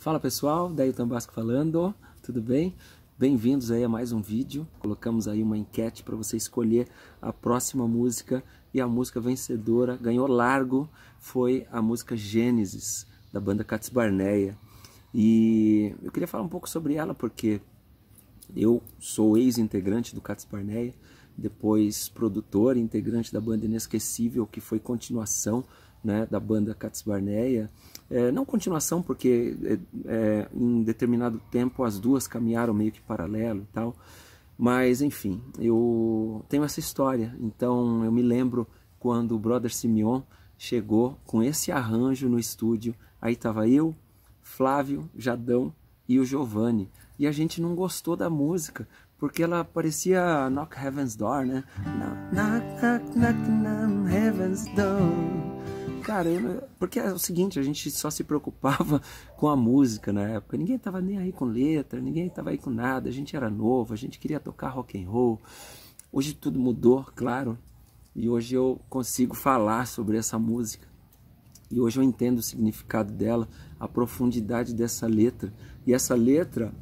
Fala pessoal, Dailton Basco falando, tudo bem? Bem-vindos aí a mais um vídeo. Colocamos aí uma enquete para você escolher a próxima música e a música vencedora, ganhou largo, foi a música Gênesis, da banda Cats Barneia. E eu queria falar um pouco sobre ela porque eu sou ex-integrante do Cats Barneia, depois produtor e integrante da banda Inesquecível, que foi continuação, né, da banda Cats Barneia. Não continuação porque em determinado tempo as duas caminharam meio que paralelo e tal, mas enfim, eu tenho essa história. Então eu me lembro quando o Brother Simeon chegou com esse arranjo no estúdio, aí tava eu, Flávio, Jadão e o Giovanni, e a gente não gostou da música porque ela parecia Knock Heaven's Door, né? Knock, knock, knock, knock Heaven's Door. Cara, porque é o seguinte, a gente só se preocupava com a música na época, ninguém tava nem aí com letra, ninguém tava aí com nada, a gente era novo, a gente queria tocar rock and roll. Hoje tudo mudou, claro, e hoje eu consigo falar sobre essa música, e hoje eu entendo o significado dela, a profundidade dessa letra, e essa letra,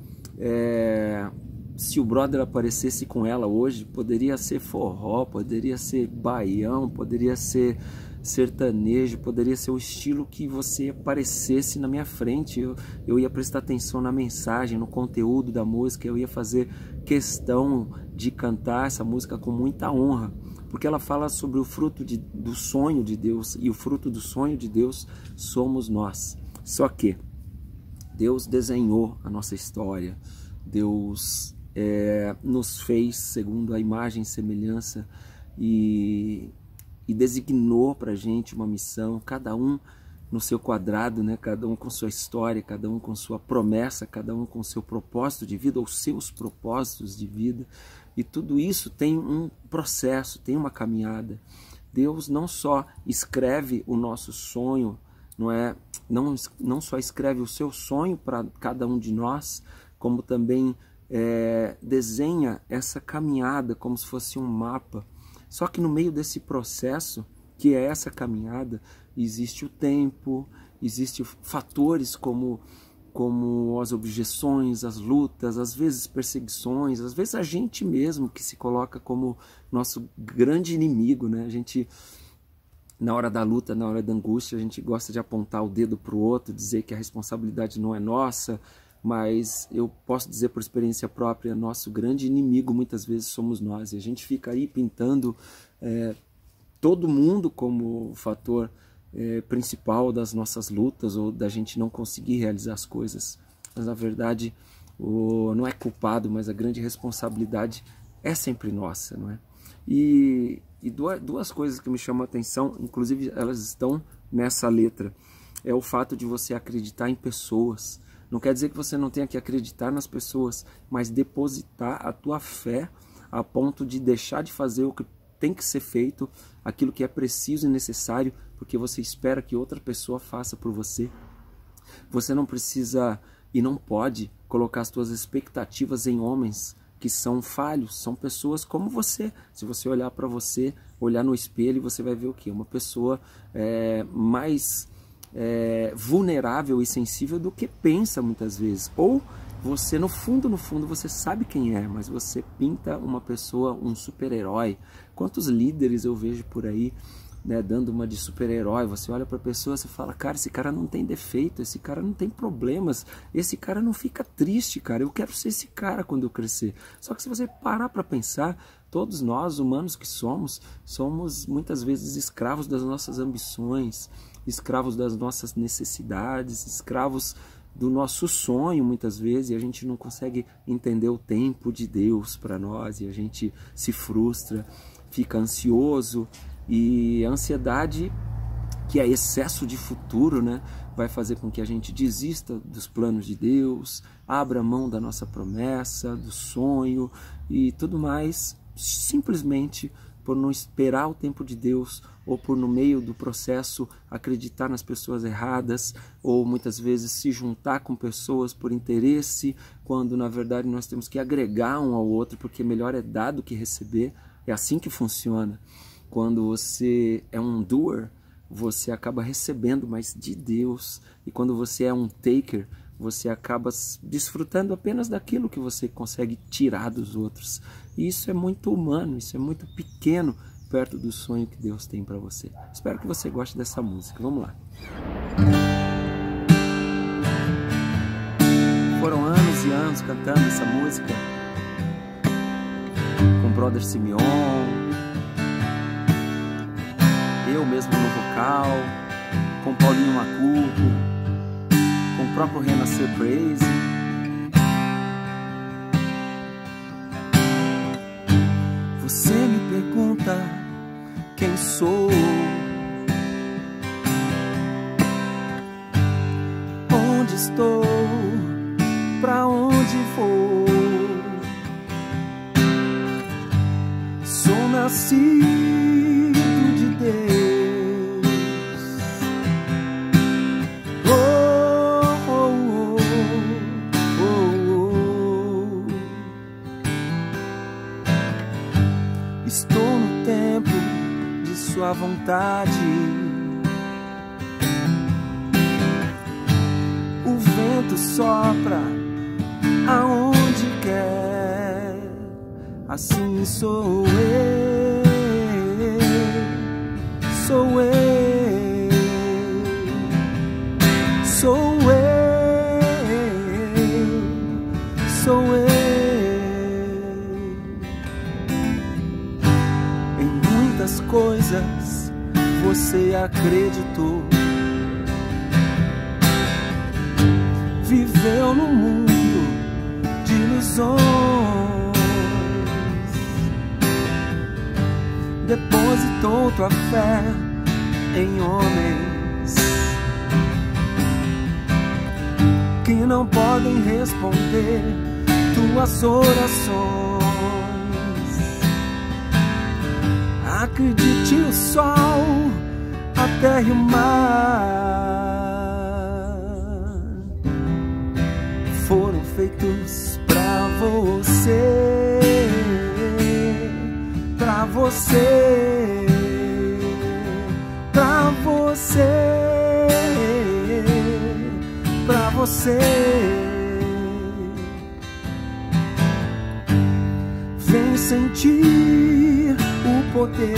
se o brother aparecesse com ela hoje, poderia ser forró, poderia ser baião, poderia ser sertanejo, poderia ser o estilo que você aparecesse na minha frente. Eu ia prestar atenção na mensagem, no conteúdo da música, eu ia fazer questão de cantar essa música com muita honra, porque ela fala sobre o fruto do sonho de Deus, e o fruto do sonho de Deus somos nós. Só que Deus desenhou a nossa história, Deus nos fez segundo a imagem e semelhança e designou para a gente uma missão, cada um no seu quadrado, né? Cada um com sua história, cada um com sua promessa, cada um com seu propósito de vida, ou seus propósitos de vida, e tudo isso tem um processo, tem uma caminhada. Deus não só escreve o nosso sonho, não só escreve o seu sonho para cada um de nós, como também desenha essa caminhada como se fosse um mapa. Só que no meio desse processo, que é essa caminhada, existe o tempo, existem fatores como as objeções, as lutas, às vezes perseguições, às vezes a gente mesmo que se coloca como nosso grande inimigo, né? A gente, na hora da luta, na hora da angústia, a gente gosta de apontar o dedo para o outro, dizer que a responsabilidade não é nossa, mas eu posso dizer por experiência própria, nosso grande inimigo muitas vezes somos nós, e a gente fica aí pintando todo mundo como fator principal das nossas lutas, ou da gente não conseguir realizar as coisas, mas na verdade não é culpado, mas a grande responsabilidade é sempre nossa, não é? E duas coisas que me chamam a atenção, inclusive elas estão nessa letra, é o fato de você acreditar em pessoas. Não quer dizer que você não tenha que acreditar nas pessoas, mas depositar a tua fé a ponto de deixar de fazer o que tem que ser feito, aquilo que é preciso e necessário, porque você espera que outra pessoa faça por você. Você não precisa e não pode colocar as suas expectativas em homens que são falhos, são pessoas como você. Se você olhar para você, olhar no espelho, você vai ver o quê? Uma pessoa mais vulnerável e sensível do que pensa muitas vezes, ou você no fundo você sabe quem é, mas você pinta uma pessoa, um super-herói. Quantos líderes eu vejo por aí, né, dando uma de super-herói? Você olha para a pessoa e fala, cara, esse cara não tem defeito, esse cara não tem problemas, esse cara não fica triste, cara, eu quero ser esse cara quando eu crescer. Só que se você parar para pensar, todos nós, humanos que somos muitas vezes escravos das nossas ambições, escravos das nossas necessidades, escravos do nosso sonho muitas vezes, e a gente não consegue entender o tempo de Deus para nós, e a gente se frustra, fica ansioso, e a ansiedade, que é excesso de futuro, né, vai fazer com que a gente desista dos planos de Deus, abra mão da nossa promessa, do sonho e tudo mais, simplesmente por não esperar o tempo de Deus, ou por no meio do processo acreditar nas pessoas erradas, ou muitas vezes se juntar com pessoas por interesse, quando na verdade nós temos que agregar um ao outro, porque melhor é dar do que receber. É assim que funciona. Quando você é um doer, você acaba recebendo mais de Deus, e quando você é um taker, você acaba desfrutando apenas daquilo que você consegue tirar dos outros. E isso é muito humano, isso é muito pequeno perto do sonho que Deus tem para você. Espero que você goste dessa música. Vamos lá. Foram anos e anos cantando essa música com Brother Simeon, eu mesmo no vocal, com Paulinho Macurro, com o próprio Renascer Praise. Você me pergunta quem sou, onde estou, pra onde vou. Sou nascido de Deus. Oh, oh, oh, oh, oh. Estou no tempo de sua vontade. O vento sopra aonde quer, assim sou eu, sou eu, sou eu, sou eu. Em muitas coisas você acreditou, viveu no mundo de ilusões, depositou tua fé em homens que não podem responder tuas orações. Acredite, o sol, a terra e o mar foram feitos pra você, pra você, pra você, pra você. Vem sentir o poder,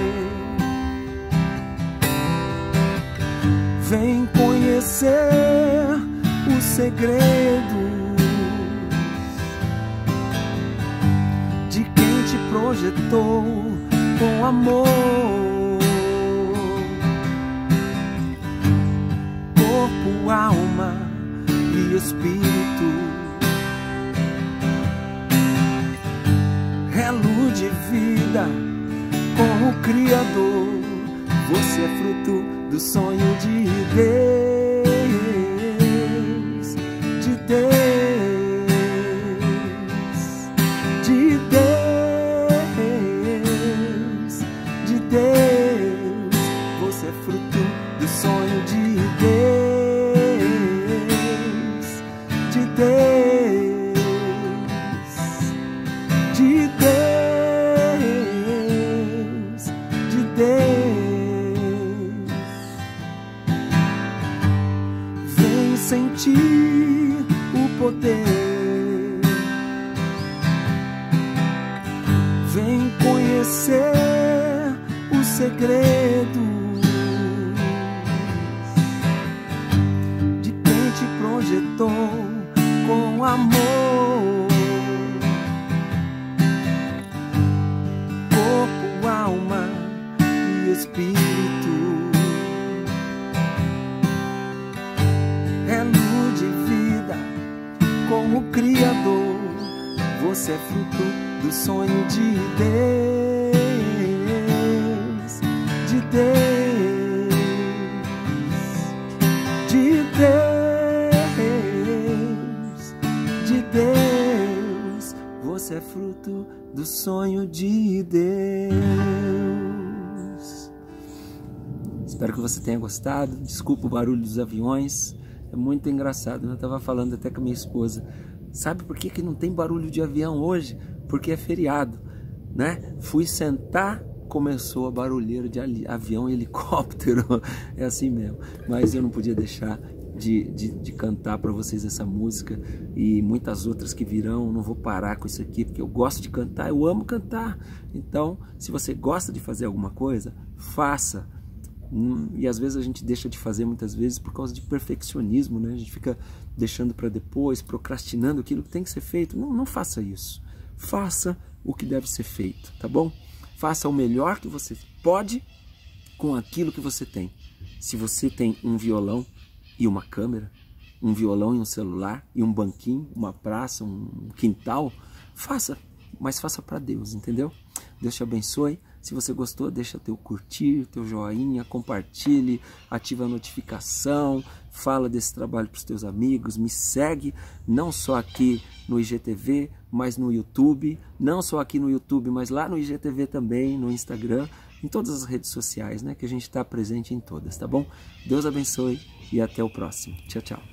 vem conhecer os segredos de quem te projetou com amor. Corpo, alma e espírito, é luz de vida com o Criador. Você é fruto do sonho de Deus, de Deus, de Deus, de Deus. Você é fruto do sonho de Deus, de Deus, de Deus, de Deus. Vem sentir o poder, vem conhecer os segredos de quem te projetou com amor. Corpo, alma e espírito, é luz de vida com o Criador. Você é fruto do sonho de Deus, de Deus, de Deus, de Deus. Você é fruto do sonho de Deus. Espero que você tenha gostado. Desculpa o barulho dos aviões, é muito engraçado. Eu estava falando até com a minha esposa, sabe por que não tem barulho de avião hoje? Porque é feriado, né? Fui sentar, começou a barulheira de avião e helicóptero, é assim mesmo. Mas eu não podia deixar de cantar para vocês essa música e muitas outras que virão. Não vou parar com isso aqui, porque eu gosto de cantar, eu amo cantar. Então, se você gosta de fazer alguma coisa, faça. E às vezes a gente deixa de fazer muitas vezes por causa de perfeccionismo, né? A gente fica deixando para depois, procrastinando aquilo que tem que ser feito. Não faça isso. Faça o que deve ser feito, tá bom? Faça o melhor que você pode com aquilo que você tem. Se você tem um violão e uma câmera, um violão e um celular, e um banquinho, uma praça, um quintal, faça, mas faça para Deus, entendeu? Deus te abençoe. Se você gostou, deixa teu curtir, teu joinha, compartilhe, ativa a notificação, fala desse trabalho para os teus amigos, me segue, não só aqui no IGTV, mas no YouTube, não só aqui no YouTube, mas lá no IGTV também, no Instagram, em todas as redes sociais, né, que a gente está presente em todas, tá bom? Deus abençoe e até o próximo. Tchau, tchau.